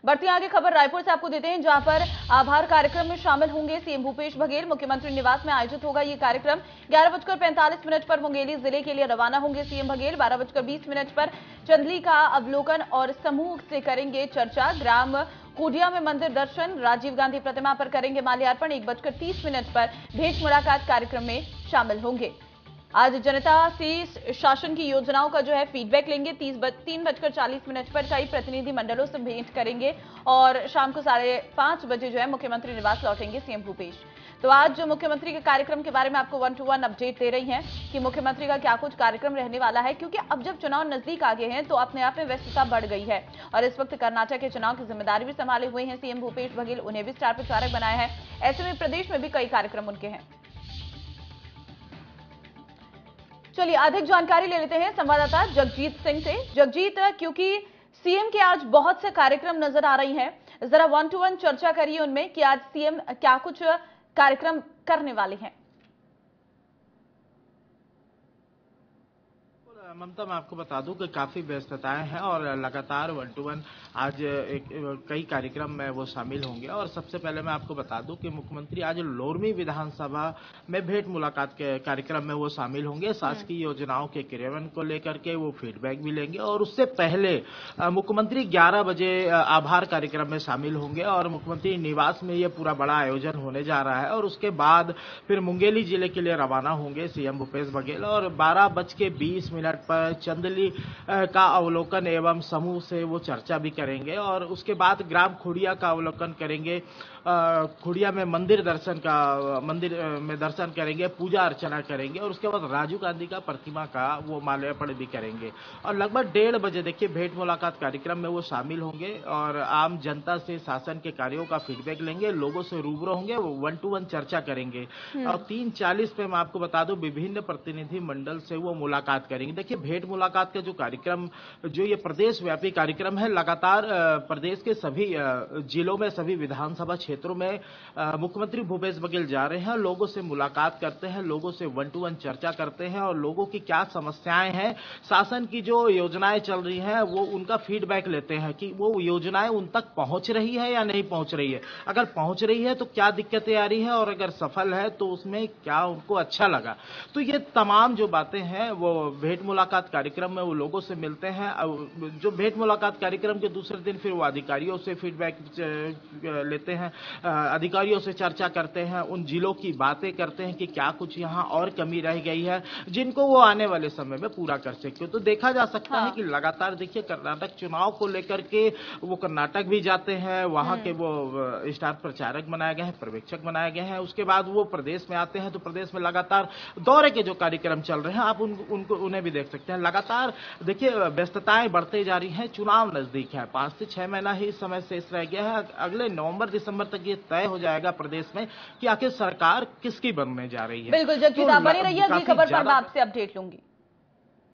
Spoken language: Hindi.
बढ़ते आगे खबर रायपुर से आपको देते हैं, जहां पर आभार कार्यक्रम में शामिल होंगे सीएम भूपेश बघेल। मुख्यमंत्री निवास में आयोजित होगा ये कार्यक्रम। 11:45 पर मुंगेली जिले के लिए रवाना होंगे सीएम बघेल। 12:20 पर चंदली का अवलोकन और समूह से करेंगे चर्चा। ग्राम कोडिया में मंदिर दर्शन, राजीव गांधी प्रतिमा पर करेंगे माल्यार्पण। 1:30 पर भेंट मुलाकात कार्यक्रम में शामिल होंगे। आज जनता से शासन की योजनाओं का जो है फीडबैक लेंगे। 3:40 पर कई प्रतिनिधि मंडलों से भेंट करेंगे और शाम को 5:30 बजे जो है मुख्यमंत्री निवास लौटेंगे सीएम भूपेश। तो आज जो मुख्यमंत्री के कार्यक्रम के बारे में आपको 1-to-1 अपडेट दे रही हैं कि मुख्यमंत्री का क्या कुछ कार्यक्रम रहने वाला है, क्योंकि अब जब चुनाव नजदीक आ गए हैं तो अपने आप में व्यस्तता बढ़ गई है। और इस वक्त कर्नाटक के चुनाव की जिम्मेदारी भी संभाले हुए हैं सीएम भूपेश बघेल। उन्हें भी स्टार प्रचारक बनाया है। ऐसे में प्रदेश में भी कई कार्यक्रम उनके हैं। चलिए अधिक जानकारी ले लेते हैं संवाददाता जगजीत सिंह से। जगजीत, क्योंकि सीएम के आज बहुत से कार्यक्रम नजर आ रही हैं, जरा 1-to-1 चर्चा करिए उनमें कि आज सीएम क्या कुछ कार्यक्रम करने वाले हैं। ममता, मैं आपको बता दूं कि काफी व्यस्तताएं हैं और लगातार 1-to-1 आज कई कार्यक्रम में वो शामिल होंगे। और सबसे पहले मैं आपको बता दूं कि मुख्यमंत्री आज लोरमी विधानसभा में भेंट मुलाकात के कार्यक्रम में वो शामिल होंगे। शासकीय योजनाओं के क्रियान्वयन को लेकर के वो फीडबैक भी लेंगे। और उससे पहले मुख्यमंत्री 11 बजे आभार कार्यक्रम में शामिल होंगे और मुख्यमंत्री निवास में ये पूरा बड़ा आयोजन होने जा रहा है। और उसके बाद फिर मुंगेली जिले के लिए रवाना होंगे सीएम भूपेश बघेल और 12:20 पर चंदली का अवलोकन एवं समूह से वो चर्चा भी करेंगे। और उसके बाद ग्राम खुड़िया का अवलोकन करेंगे। खुड़िया में मंदिर में दर्शन करेंगे, पूजा अर्चना करेंगे। और उसके बाद राजीव गांधी का प्रतिमा का वो माल्यार्पण भी करेंगे। और लगभग 1:30 बजे देखिए भेंट मुलाकात कार्यक्रम में वो शामिल होंगे और आम जनता से शासन के कार्यों का फीडबैक लेंगे, लोगों से रूबरू होंगे, 1-to-1 चर्चा करेंगे। और 3:40 पे मैं आपको बता दूं विभिन्न प्रतिनिधि मंडल से वो मुलाकात करेंगे। देखिए भेंट मुलाकात का जो कार्यक्रम, जो ये प्रदेश व्यापी कार्यक्रम है, लगातार प्रदेश के सभी जिलों में, सभी विधानसभा क्षेत्रों में मुख्यमंत्री भूपेश बघेल जा रहे हैं, लोगों से मुलाकात करते हैं, लोगों से 1-to-1 चर्चा करते हैं और लोगों की क्या समस्याएं हैं, शासन की जो योजनाएं चल रही हैं वो उनका फीडबैक लेते हैं कि वो योजनाएं उन तक पहुंच रही है या नहीं पहुंच रही है। अगर पहुंच रही है तो क्या दिक्कतें आ रही है और अगर सफल है तो उसमें क्या उनको अच्छा लगा। तो ये तमाम जो बातें हैं वो भेंट मुलाकात कार्यक्रम में वो लोगों से मिलते हैं। जो भेंट मुलाकात कार्यक्रम के दूसरे दिन फिर वो अधिकारियों से फीडबैक लेते हैं, अधिकारियों से चर्चा करते हैं, उन जिलों की बातें करते हैं कि क्या कुछ यहाँ और कमी रह गई है जिनको वो आने वाले समय में पूरा कर सके। तो देखा जा सकता है कि लगातार देखिए कर्नाटक चुनाव को लेकर के वो कर्नाटक भी जाते हैं, वहां के वो स्टार प्रचारक बनाए गए हैं, पर्यवेक्षक बनाए गए हैं। उसके बाद वो प्रदेश में आते हैं तो प्रदेश में लगातार दौरे के जो कार्यक्रम चल रहे हैं आप उन्हें भी देख सकते हैं। लगातार देखिए व्यस्तताएं बढ़ते जा रही हैं, चुनाव नजदीक है, 5 से 6 महीना ही समय शेष रह गया है। अगले नवंबर-दिसंबर तक ये तय हो जाएगा प्रदेश में कि आखिर सरकार किसकी बनने जा रही है। बिल्कुल जगजीत, आप बने रहिए, अगली खबर पर मैं आपसे अपडेट लूंगी।